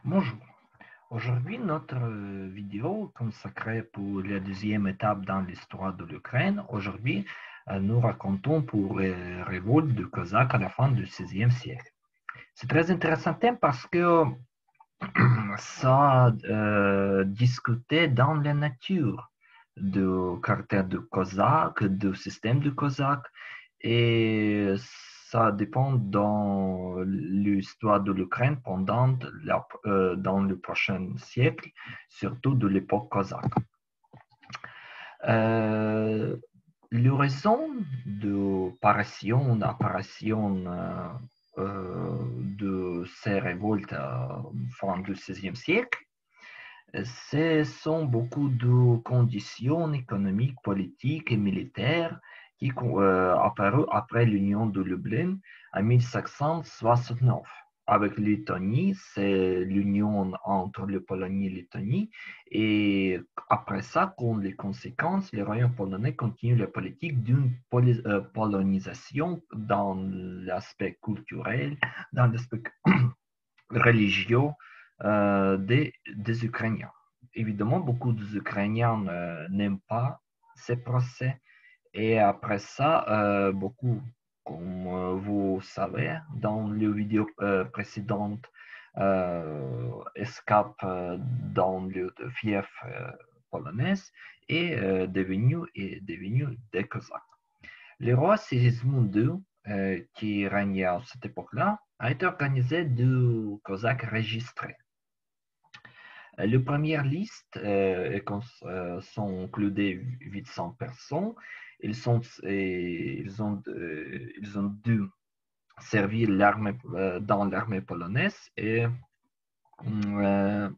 Bonjour. Aujourd'hui, notre vidéo consacrée pour la deuxième étape dans l'histoire de l'Ukraine. Aujourd'hui, nous racontons pour les révoltes de Cosaques à la fin du XVIe siècle. C'est très intéressant thème parce que ça discutait dans la nature du caractère de Cosaque, du système de Cosaque, et ça dépend dans l'histoire de l'Ukraine dans le prochain siècle, surtout de l'époque cosaque. Euh, le raison de apparition de ces révoltes fin du XVIe siècle, ce sont beaucoup de conditions économiques, politiques et militaires qui apparu après l'union de Lublin en 1569. Avec Lettonie, c'est l'union entre la Pologne et Lettonie. Et après ça, comme les conséquences, le royaume polonais continue la politique d'une polonisation dans l'aspect culturel, dans l'aspect religieux des Ukrainiens. Évidemment, beaucoup d'Ukrainiens n'aiment pas ces procès. Et après ça, beaucoup, comme vous savez, dans les vidéos précédentes, escapent dans le fief polonais et devenu des Cosaques. Le roi Sigismund II, qui régnait à cette époque-là, a été organisé de Cosaques registrés. Les premières listes sont includées 800 personnes. Ils ont dû servir dans l'armée polonaise et euh,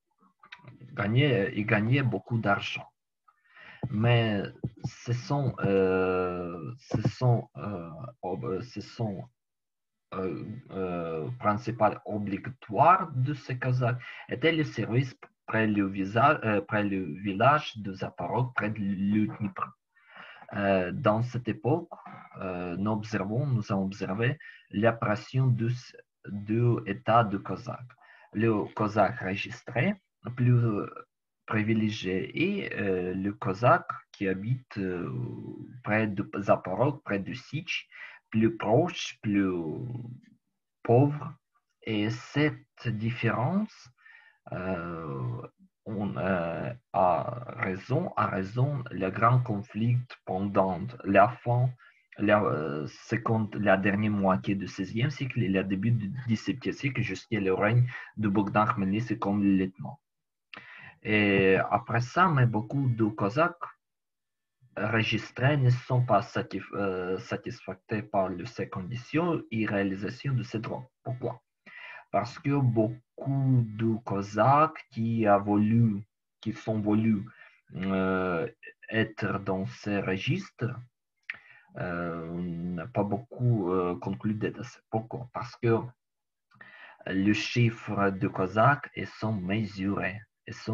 gagner beaucoup d'argent. Mais ce sont principal obligatoire de ces Kazakhs était le service près près le village de Zaporog, près de l'Utnipr. Dans cette époque, nous avons observé l'apparition de États de Cosaques. Le Cosaque enregistré, plus privilégié, et le Cosaque qui habite près de Zaporog, près de Sich, plus proche, plus pauvre. Et cette différence a raison le grand conflit pendant la dernière moitié du XVIe siècle et le début du XVIIe siècle jusqu'à le règne de Bogdan Khmelnytsky comme lieutenant. Et après ça, mais beaucoup de Cosaques enregistrés ne sont pas satisfaits par ces conditions et réalisation de ces droits. Pourquoi? Parce que beaucoup de Cosaques qui sont voulu être dans ces registres, n'ont pas beaucoup conclu d'être. Pourquoi? Parce que le chiffre de Cosaques sont mesurés.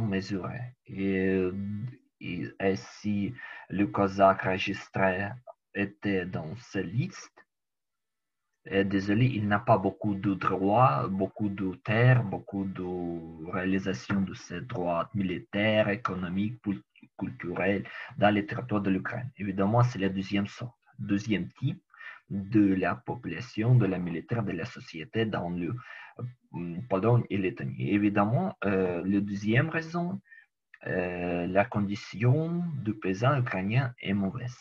Et si le Cosaque registré était dans ces listes, désolé, il n'a pas beaucoup de droits, beaucoup de terres, beaucoup de réalisations de ces droits militaires, économiques, culturels dans les territoires de l'Ukraine. Évidemment, c'est la deuxième sorte, deuxième type de la population, de la militaire, de la société dans le Pologne et Lettonie. Évidemment, la deuxième raison, la condition du paysan ukrainien est mauvaise.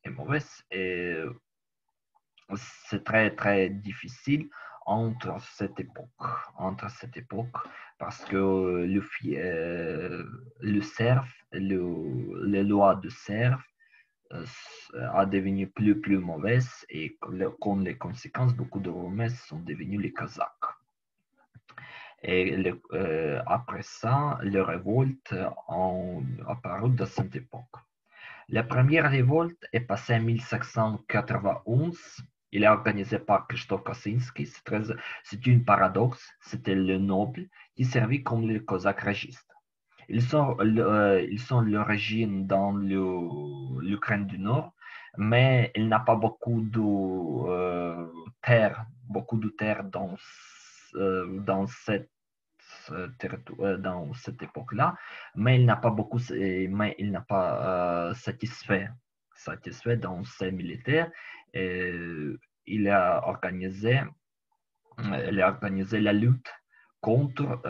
C'est très très difficile entre cette époque parce que le serf, les lois de serf a devenu plus mauvaise et comme les conséquences, beaucoup de Romains sont devenus les Kazakhs. Et après ça, les révoltes ont apparu dans cette époque. La première révolte est passée en 1591. Il est organisé par Krzysztof Kaczynski. C'est une paradoxe. C'était le noble qui servit comme le Cosaque régiste. Ils sont l'origine dans l'Ukraine du Nord, mais il n'a pas beaucoup de terre dans cette dans cette époque-là, mais il n'a pas satisfait dans ses militaires. Et il a organisé la lutte contre,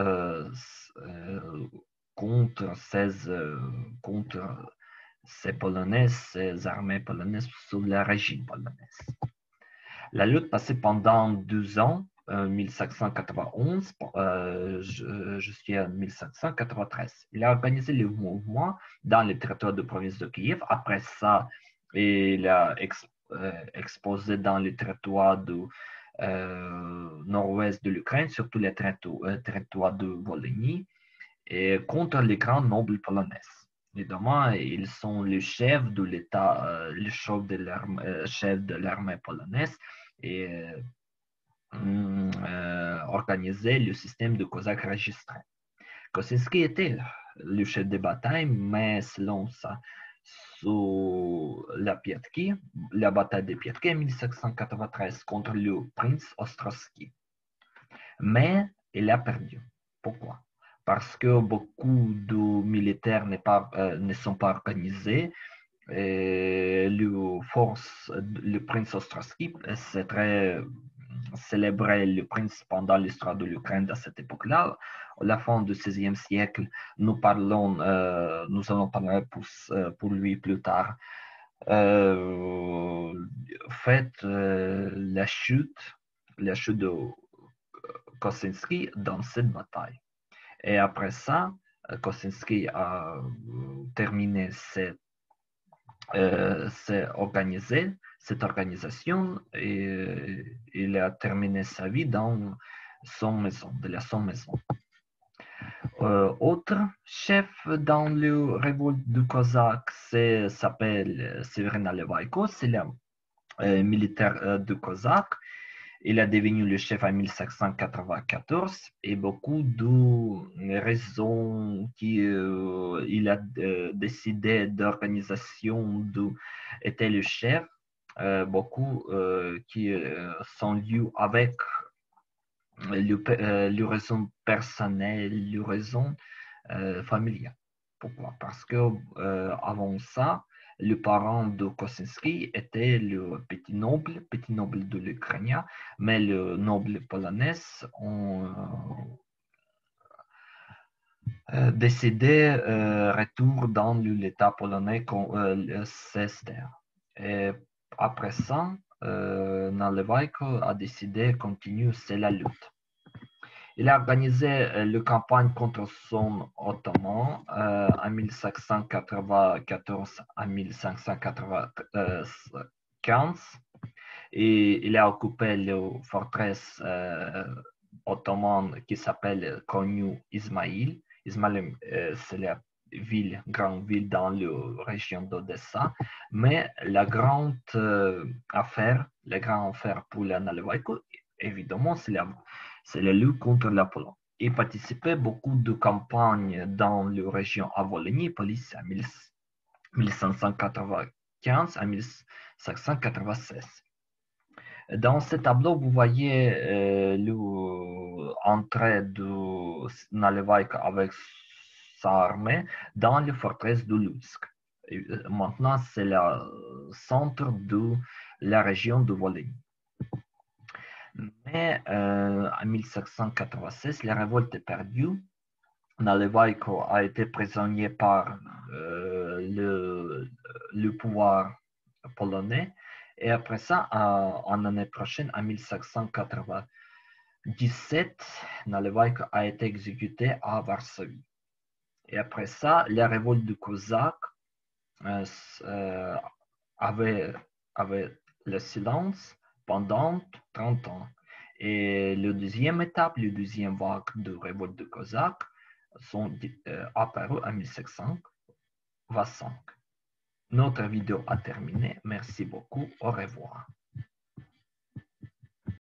contre contre ces Polonais, ces armées polonaises sous le régime polonais. La lutte passait pendant 2 ans, 1791 jusqu'à 1793. Il a organisé le mouvement dans les territoires de province de Kiev. Après ça, il a exposé dans les territoires du nord-ouest de l'Ukraine, surtout les territoires de Volhynie, et contre les grands nobles polonais. Évidemment, ils sont les chefs de l'État, les chefs de l'armée polonaise et organisaient le système de Cosaques registrés. Kosinski était le chef de bataille, mais selon ça, sous la bataille de Piatki en 1793 contre le prince Ostrowski. Mais il a perdu. Pourquoi? Parce que beaucoup de militaires ne sont pas organisés. Et le prince Ostrowski, c'est très célébré le prince pendant l'histoire de l'Ukraine à cette époque-là. À la fin du XVIe siècle, nous allons parler pour lui plus tard. Fait la chute de Kosinski dans cette bataille. Et après ça, Kosinski a terminé cette organisation et il a terminé sa vie dans son maison. Autre chef dans le révolte du Cosaque s'appelle Severin Nalevaïko, c'est le militaire du Cosaque. Il est devenu le chef en 1794 et beaucoup de raisons qu'il a décidé d'organisation était le chef, beaucoup qui sont liés avec les raisons personnelles, les raisons familiales. Pourquoi? Parce que avant ça, le parent de Kosinski était le petit noble de l'Ukraine, mais le noble polonais ont décidé retour dans l'État polonais Cester. Et après ça, Nalevaïko a décidé de continuer la lutte. Il a organisé la campagne contre son ottoman en 1594 à 1595 et il a occupé la forteresse ottomane qui s'appelle Konyu Ismail. Ismail, c'est la grande ville dans la région d'Odessa, mais la grande affaire pour la Nalevaïko, évidemment, c'est la lutte contre la Pologne. Il participait beaucoup de campagnes dans la région à Volhynie, police en 1595 à 1596. Dans ce tableau, vous voyez l'entrée de Nalevaïko avec sa armée dans la forteresse de Lutsk. Maintenant, c'est le centre de la région de Volhynie. Mais en 1796, la révolte est perdue. Nalevaïko a été prisonnier par le pouvoir polonais. Et après ça, en année prochaine, en 1797, Nalevaïko a été exécuté à Varsovie. Et après ça, la révolte du Cosaque avait le silence pendant 30 ans. Et la deuxième étape, la deuxième vague de révolte de Cosaques sont apparues en 1725. Notre vidéo a terminé. Merci beaucoup. Au revoir.